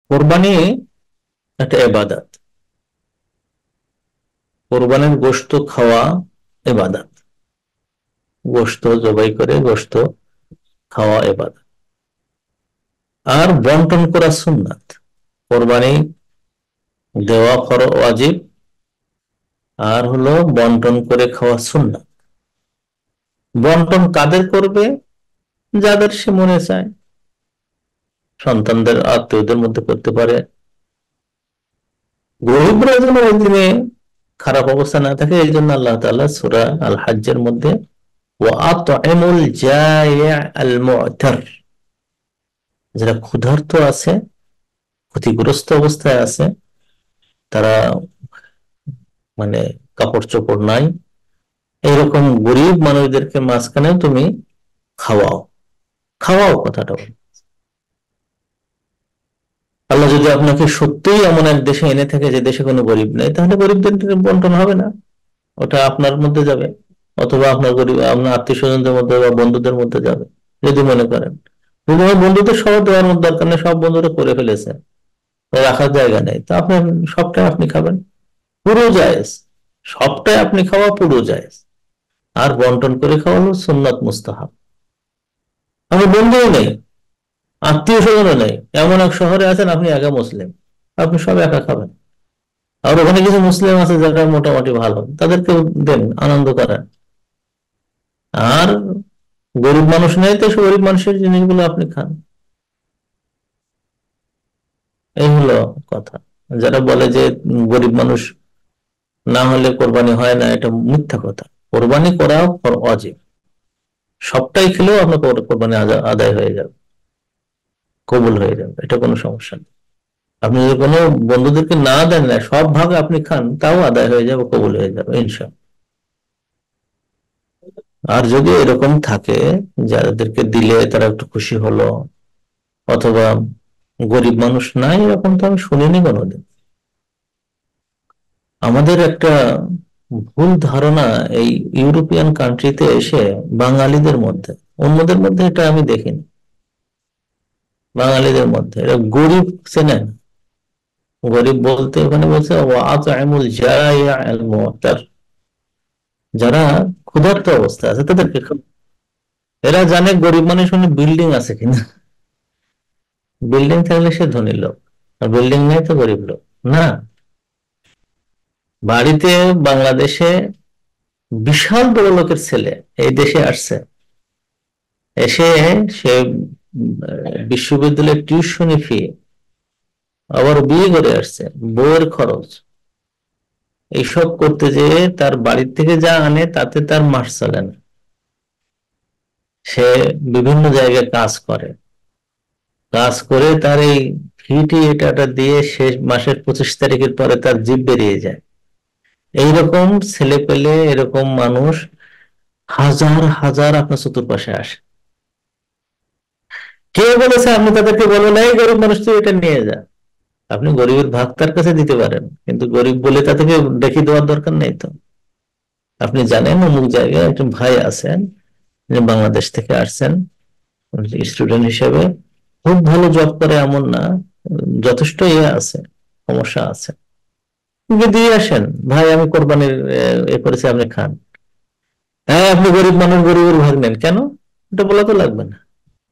কোরবানি একটা ইবাদত। কোরবানির গোশত খাওয়া ইবাদত। গোশত জবাই করে গোশত খাওয়া ইবাদত। আর বন্টন করা সুন্নাত। কোরবানি দেওয়া ওয়াজিব, আর হলো বন্টন করে খাওয়া সুন্নাত। বন্টন কাদের করবে? যাদের সে মনে চায়, সন্তানদের আত্মীয়দের মধ্যে করতে পারে। গরিবরা যেন ওই দিনে খারাপ অবস্থা না থাকে, এই জন্য আল্লাহ তাআলা সূরা আল হজ্জের মধ্যে ওয়াতইমুল জায়িআ আল মু'তার, যারা ক্ষুধার্ত আছে, ক্ষতিগ্রস্ত অবস্থায় আছে, তারা মানে কাপড় চোপড় নাই, এইরকম গরিব মানুষদেরকে মাঝখানে তুমি খাওয়াও। খাওয়াও কথাটা বলো। আল্লাহ যদি আপনাকে সত্যিই এমন এক দেশে এনে থাকে যে দেশে কোনো গরিব নেই, তাহলে গরিবদের বন্টন হবে না, ওটা আপনার মধ্যে যাবে, অথবা আপনার গরিব আপনার আত্মীয় স্বজনদের মধ্যে বা বন্ধুদের মধ্যে যাবে, যদি মনে করেন। যদি আমার বন্ধুদের সহ দেওয়ার মধ্যে দরকার নেই, সব বন্ধুরা করে ফেলেছে, রাখার জায়গা নেই, তো আপনার সবটাই আপনি খাবেন, পুরো জায়েজ। সবটাই আপনি খাওয়া পুরো জায়েজ। আর বন্টন করে খাওয়া হলো সুন্নাত মুস্তাহাব। আমার বন্ধুও নেই, আত্মীয় স্বজনও নেই, এমন এক শহরে আছেন আপনি একা মুসলিম, আপনি সব একা খাবেন। আর ওখানে কিছু মুসলিম আছে যারা মোটামুটি ভালো, তাদেরকে দেন, আনন্দ করেন। আর গরিব মানুষ নেই, তো সে গরিব মানুষের জিনিসগুলো আপনি খান। এই হলো কথা। যারা বলে যে গরিব মানুষ না হলে কোরবানি হয় না, এটা মিথ্যা কথা। কোরবানি করা ওয়াজিব। সবটাই খেলেও আপনার কোরবানি আদায় হয়ে যাবে, কবুল হয়ে যাবে, এটা কোনো সমস্যা নেই। আপনি যদি কোনো বন্ধুদেরকে না দেন, না সব ভাগ আপনি খান, তাও আদায় হয়ে যাবে, কবুল হয়ে যাবে ইনশাআল্লাহ। আর যদি এরকম থাকে যাদেরকে দিলে তারা একটু খুশি হলো, অথবা গরিব মানুষ নাই, এরকম তো আমি শুনিনি কোনোদিন। আমাদের একটা ভুল ধারণা এই ইউরোপিয়ান কান্ট্রিতে এসে বাঙালিদের মধ্যে, অন্যদের মধ্যে এটা আমি দেখিনি, বাঙালিদের মধ্যে এরা গরিব চেনেন। গরিব বলতে ওখানে বলছে ওয়াতইমুল জায়িআ আল মু'তার, যারা ক্ষুধার্ত অবস্থায় আছে তাদেরকে এরা জানে গরিব মানুষ মানে বিল্ডিং আছে কিনা, বিল্ডিং থাকলে সে ধনী লোক, আর বিল্ডিং নেই তো গরিব লোক না। বাড়িতে বাংলাদেশে বিশাল বড় লোকের ছেলে এই দেশে আসছে, এসে সে বিশ্ববিদ্যালয়ের টিউশনি ফি, আবার বিয়ে করে আসছে, বউয়ের খরচ, এইসব করতে যেয়ে তার বাড়ির থেকে যা আনে তাতে তার মাস চলে না। সে বিভিন্ন জায়গায় কাজ করে, কাজ করে তার এই ফিটি এটা দিয়ে শেষ মাসের 25 তারিখের পরে তার জিভ বেরিয়ে যায়। এইরকম ছেলে পেলে, এরকম মানুষ হাজার হাজার আপনার চতুর্পাশে আসে। কে বলেছে আপনি তাদেরকে বলেন এই গরিব মানুষ তুই এটা নিয়ে যা? আপনি গরিবের ভাগ তার কাছে দিতে পারেন, কিন্তু গরিব বলে তাদেরকে দেখিয়ে দেওয়ার দরকার নেই তো। আপনি জানেন অমুক জায়গায় একজন ভাই আছেন, যে বাংলাদেশ থেকে আসছেন স্টুডেন্ট হিসেবে, খুব ভালো জব করে এমন না, যথেষ্ট ইয়ে আছে, সমস্যা আছে, আপনি দিয়ে আসেন, ভাই আমি কোরবানির এ করেছি আপনি খান। হ্যাঁ আপনি গরিব মানুষ, গরিবের ভাগ নেন কেন? এটা বলা তো লাগবে না।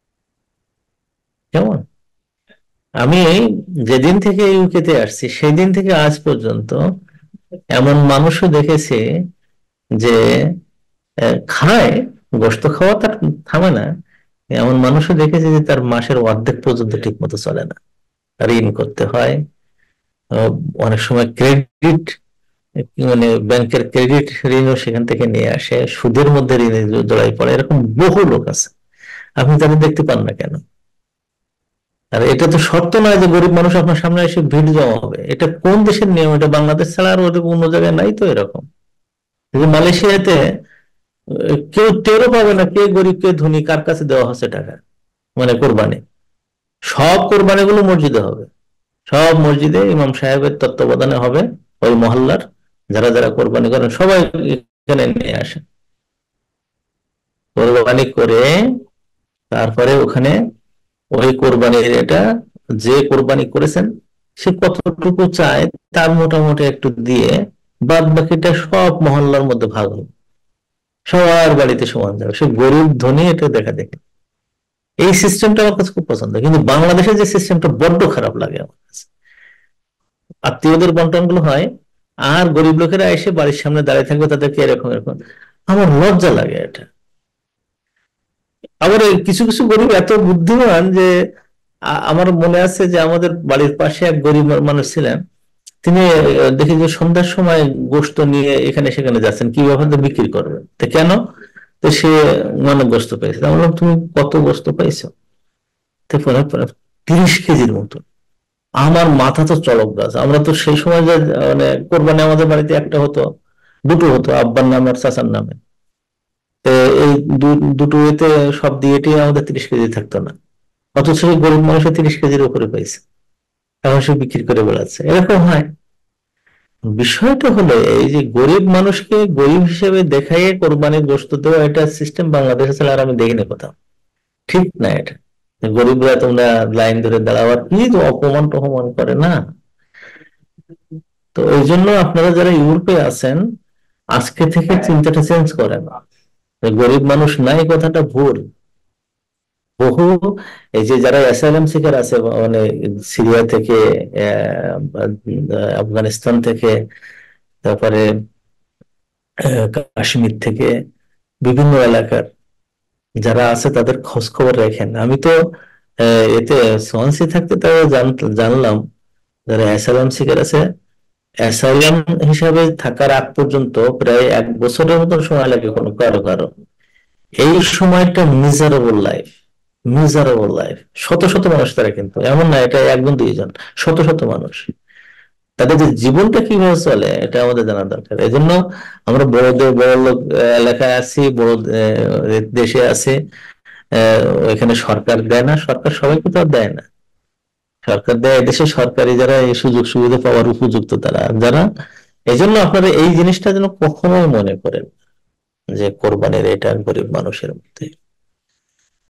কেমন? আমি যেদিন থেকে ইউকেতে আসছি সেই দিন থেকে আজ পর্যন্ত এমন মানুষও দেখেছি যে খায়, গোশত খাওয়া তার থামে না, এমন মানুষও দেখেছি যে তার মাসের অর্ধেক পর্যন্ত ঠিক মতো চলে না, ঋণ করতে হয়। আহ, অনেক সময় ক্রেডিট, মানে ব্যাংকের ক্রেডিট ঋণও সেখান থেকে নিয়ে আসে, সুদের মধ্যে ঋণে জড়াই পড়ে, এরকম বহু লোক আছে। আপনি তাদের দেখতে পান না কেন? আর এটা তো শর্ত নয় যে গরিব মানুষ আপনার সামনে এসে ভিড় জমা হবে। এটা কোন দেশের নিয়ম? এটা বাংলাদেশ ছাড়া আর ওটা অন্য জায়গায় নাই তো এরকম। এই যে মালয়েশিয়াতে কেউ টেরও পাবে না কে গরিব কে ধনী, কার কাছে দেওয়া হচ্ছে টাকা, মানে কোরবানি। সব কোরবানি গুলো মসজিদে হবে, সব মসজিদে ইমাম সাহেবের তত্ত্বাবধানে হবে। ওই মহল্লার যারা যারা কোরবানি করেন সবাই এখানে নিয়ে আসেন, কোরবানি করে তারপরে ওখানে ওই কোরবানির এটা যে কোরবানি করেছেন সে কতটুকু চায় তার মোটামুটি একটু দিয়ে বাদ বাকিটা সব মহল্লার মধ্যে ভাগ হবে, সবার বাড়িতে সমান যাবে, সে গরিব ধনী এটা দেখা দেখে। এই সিস্টেমটা আমার কাছে খুব পছন্দ, কিন্তু বাংলাদেশের যে সিস্টেমটা বড্ড খারাপ লাগে আমার কাছে। আত্মীয়দের বন্টন গুলো হয় আর গরিব লোকেরা এসে বাড়ির সামনে দাঁড়িয়ে থাকবে, তাদেরকে এরকম এরকম, আমার লজ্জা লাগে এটা। আবার এই কিছু কিছু গরিব এত বুদ্ধিমান যে আমার মনে আছে যে আমাদের বাড়ির পাশে এক গরিব মানুষ ছিলেন, তিনি দেখি যে সন্ধ্যার সময় গোশত নিয়ে এখানে সেখানে যাচ্ছেন, কি ব্যাপার তো বিক্রি করবেন, তো কেন, তো সে মানে গোশত পেয়েছে। আমি বললাম তুমি কত গোশত পাইছো, তো পরে পরে 30 কেজির মতো। আমার মাথা তো চড়ক গাছ। আমরা তো সেই সময় যে মানে কোরবানি আমাদের বাড়িতে একটা হতো, দুটো হতো, আব্বার নামে আর চাচার নামে। তো এই দুটো এতে সব দিয়েটি আমাদের 30 কেজি থাকতো না, অথচ সেই গরিব মানুষের 30 কেজির উপরে পাইছে, এখন সে বিক্রি করে বেড়াচ্ছে, এরকম হয়। বিষয়টা হলো এই যে গরিব মানুষকে গরিব হিসেবে দেখাইয়ে কোরবানির গোশত দেওয়া, এটা সিস্টেম বাংলাদেশে ছাড়া আর আমি দেখিনি কোথাও। ঠিক না এটা, গরিবরা তোমরা লাইন ধরে দাঁড়াবার কি যে অপমান টপমান করে না। তো এই জন্য আপনারা যারা ইউরোপে আছেন আজকে থেকে চিন্তাটা চেঞ্জ করেন, গরিব মানুষ নাই কথাটা ভুল। বহু এই যে যারা অ্যাসাইলাম সিকার আছে মানে সিরিয়া থেকে, আফগানিস্তান থেকে, তারপরে কাশ্মীর থেকে, বিভিন্ন এলাকার যারা আছে তাদের খোঁজ খবর রাখেন। আমি তো এতে সোয়ানসি থাকতে তাও জানলাম যারা অ্যাসাইলাম সিকার আছে, অ্যাসাইলাম হিসাবে থাকার আগ পর্যন্ত প্রায় 1 বছরের মতন সময় লাগে কোনো কারো কারো। এই সময়টা মিজারেবল লাইফ, মিজারেবল লাইফ। শত শত মানুষ তারা, কিন্তু এমন না এটা একজন দুইজন, শত শত মানুষ। তাদের যে জীবনটা কিভাবে চলে এটা আমাদের জানা দরকার। এই জন্য আমরা বড় লোক এলাকায় আছি, বড় দেশে আছি, এখানে সরকার দেয় না, সরকার সবাইকে তো আর দেয় না। সরকার দেয় এদেশে সরকারি যারা এই সুযোগ সুবিধা পাওয়ার উপযুক্ত তারা যারা। এই জন্য আপনারা এই জিনিসটা যেন কখনোই মনে করেন যে কোরবানির এটা গরিব মানুষের মধ্যে।